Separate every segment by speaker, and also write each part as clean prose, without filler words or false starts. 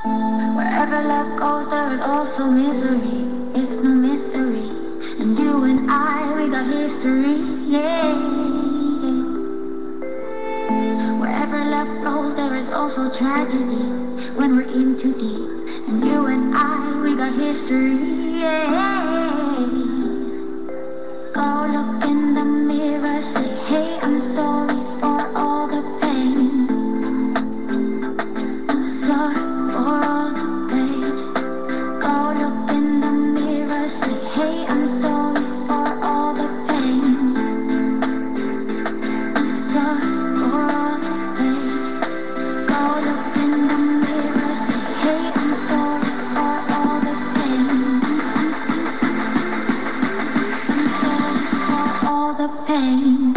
Speaker 1: Wherever love goes, there is also misery. It's no mystery. And you and I, we got history. Yeah. Wherever love flows, there is also tragedy. When we're in too deep. And you and I, we got history. Yeah. Go look in the mirror, say, hey, I'm sorry for all the pain. I'm sorry for all the pain. Go look in the mirror, say, hey, I'm sorry for all the pain. I'm sorry for all the pain. Go look in the mirror, say, hey, I'm sorry for all the pain. I'm sorry for all the pain.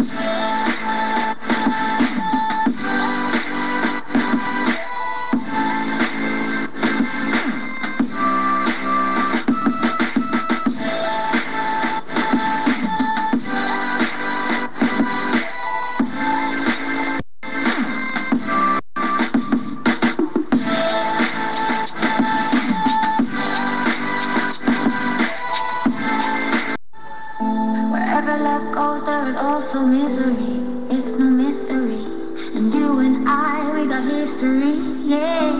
Speaker 1: Wherever love goes, there is also misery. It's no mystery. And you and I, we got history. Yeah.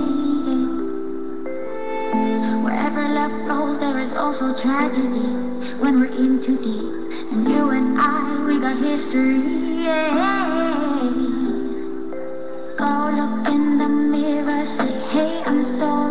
Speaker 1: Wherever love flows, there is also tragedy. When we're in too deep. And you and I, we got history. Yeah. Go look in the mirror, say, hey, I'm sorry.